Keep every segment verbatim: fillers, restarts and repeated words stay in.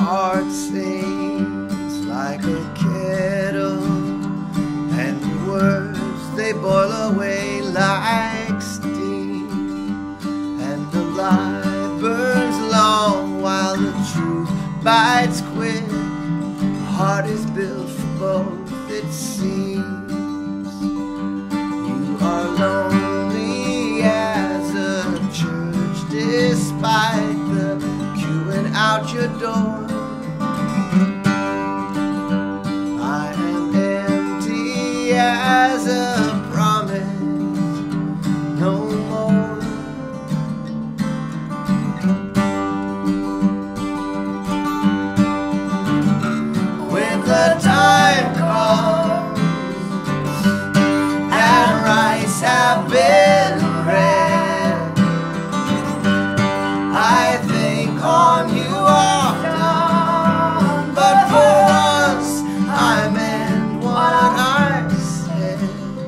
heart sings like a kettle, and the words they boil away like steam, and the light burns long while the truth bites quick. The heart is built for both, it seems. You are lonely as a church despite the queuing out your door. I am empty as a promise, no more. When the time comes and rice have been read, I think on you often, but for once I meant what I said.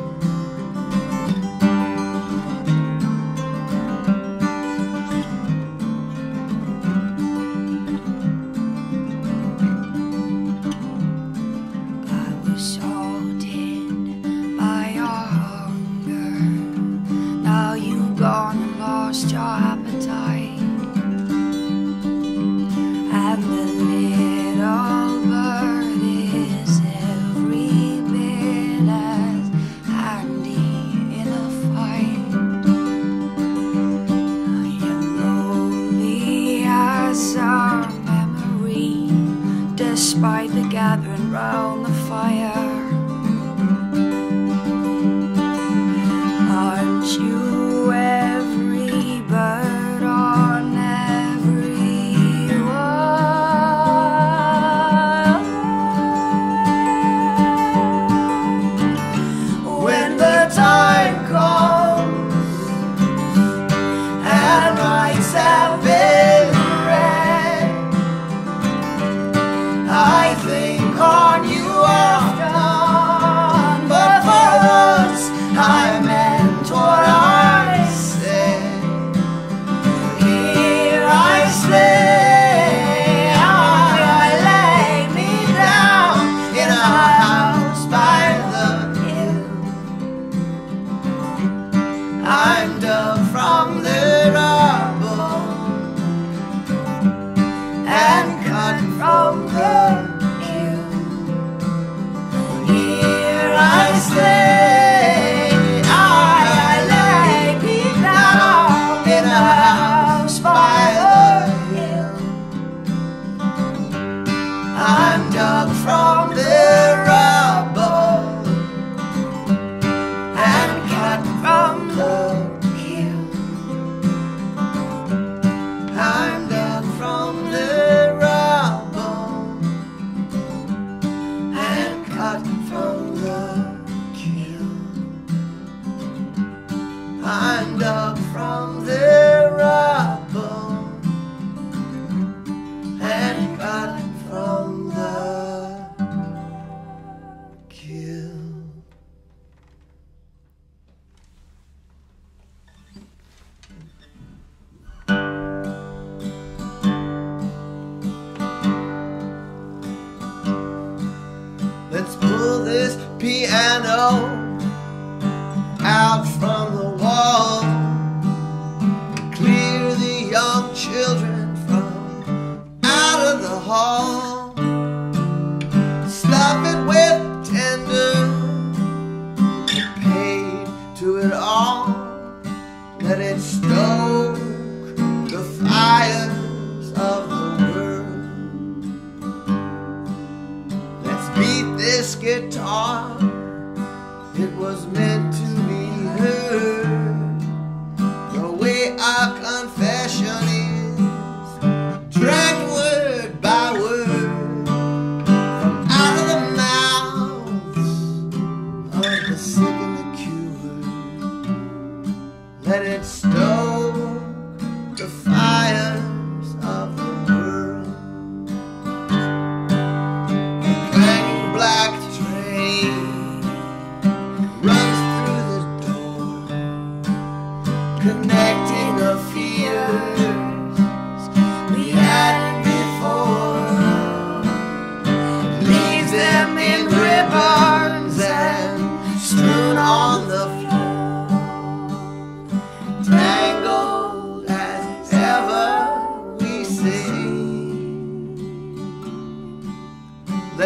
I was salted by your hunger. Now you've gone and lost your appetite. And the little bird is every bit as handy in a fight. You're lonely as our memory, despite the gathering round the fire. Aren't you every bird on every wire? When the time comes and rights have been read, I think on you often, but for once I meant what I said. Here I stay, I lay me down in a house by the hill. I'm dug from the rubble and cut from the hill. Here I stay, I lay me down in a house by the hill. I'm dug from the rubble and cut from the hill. I'm dug from the rubble and cut from the kill. I'm dug from the rubble and cut from the kill. Let's pull this piano out from the wall, clear the young children from out of the hall, stuff it with tender, get paid to it all, let it stoke the fires of the world. Let's beat this guitar, it was meant to be heard, the way our confession is.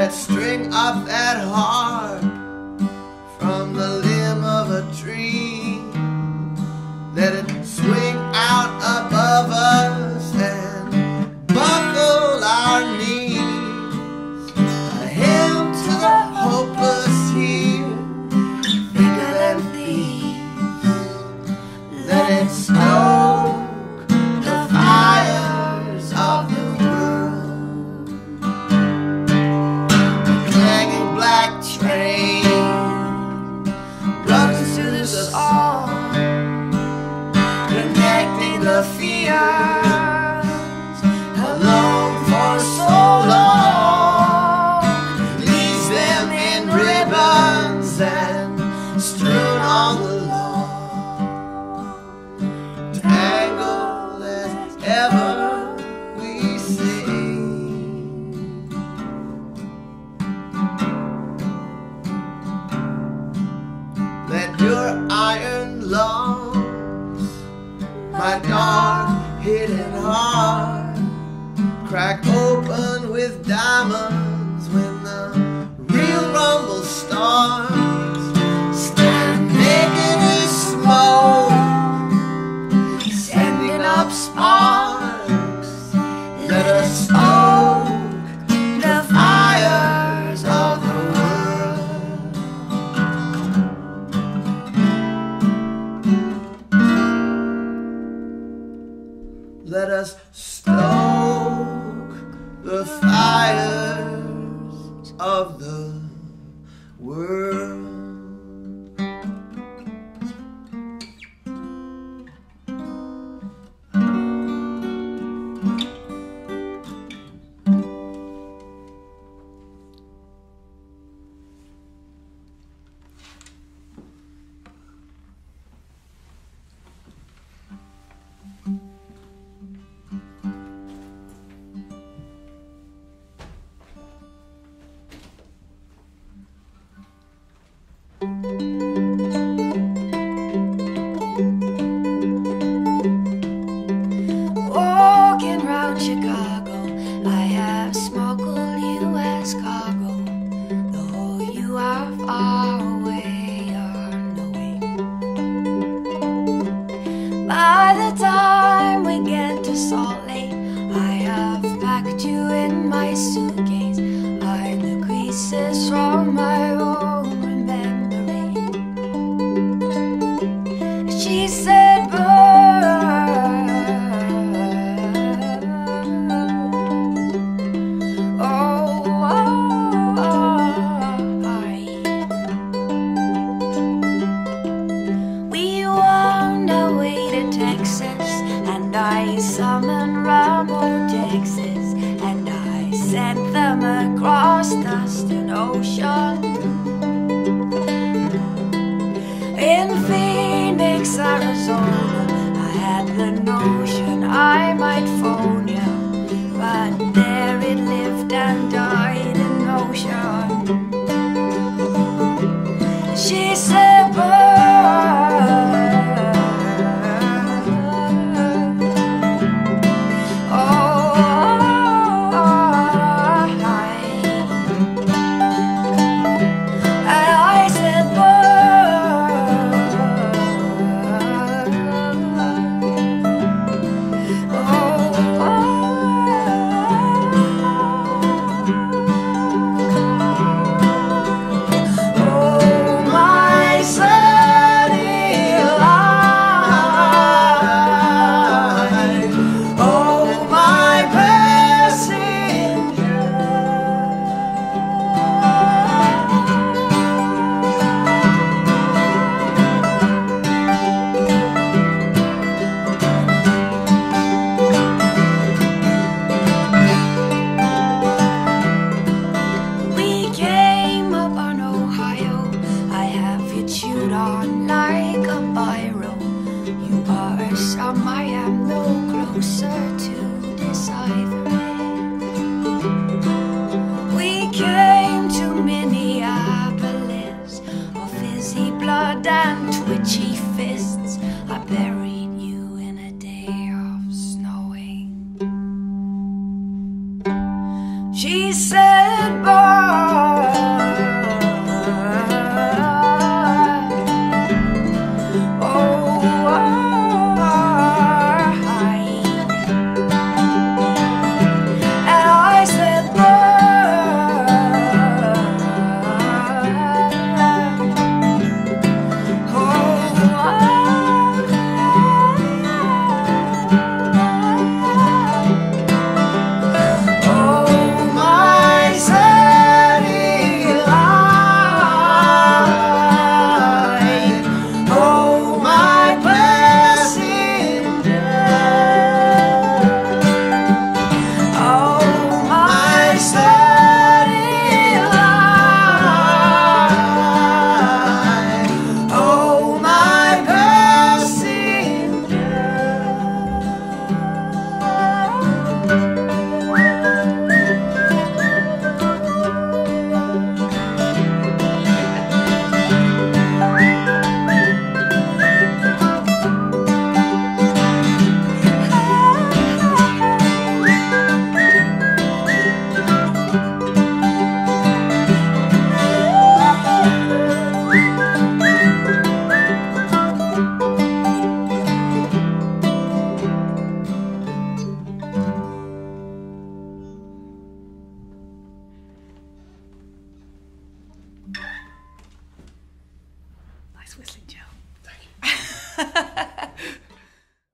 Let it string up that harp from the limb of a tree. Let it swing out above us and buckle our knees. A hymn to the hopeless here, bigger than these. Let it stoke the fires of the world. The clanging black train runs to the song, connecting the fears alone for so long. Leaves them in ribbons and strewn on the lawn, tangled as ever we sing. Let your iron lungs, my dark hidden heart, crack open with diamonds when the real rumble starts. Stand naked as smoke, sending up sparks. Let us stoke the fires of the world. Let us stoke the fires of the world. Walking round Chicago, I have smuggled you as cargo, though you are far away unknowing. By the time we get to Salt Lake, I have packed you in my suitcase, hide the creases from my own remembering. She said, "Bird, oh, I." We wound our way to Texas, and I summoned Rambo, Texas, and I sent them across the Stern Ocean. In Phoenix, Arizona, I had the notion I might phone you, but there it lived and died in ocean. She said, "Bird, oh, I." And I said, "Bird, oh, oh, my sunny light, oh, my passenger." We came up on Ohio, I have you chewed on like a biro. You are some, I am no closer to this ivory. We came to Minneapolis, a fizzy blood and twitchy fists. I buried you in a day of snowing. She said, "Bird, Nice whistling, Joe. Thank you.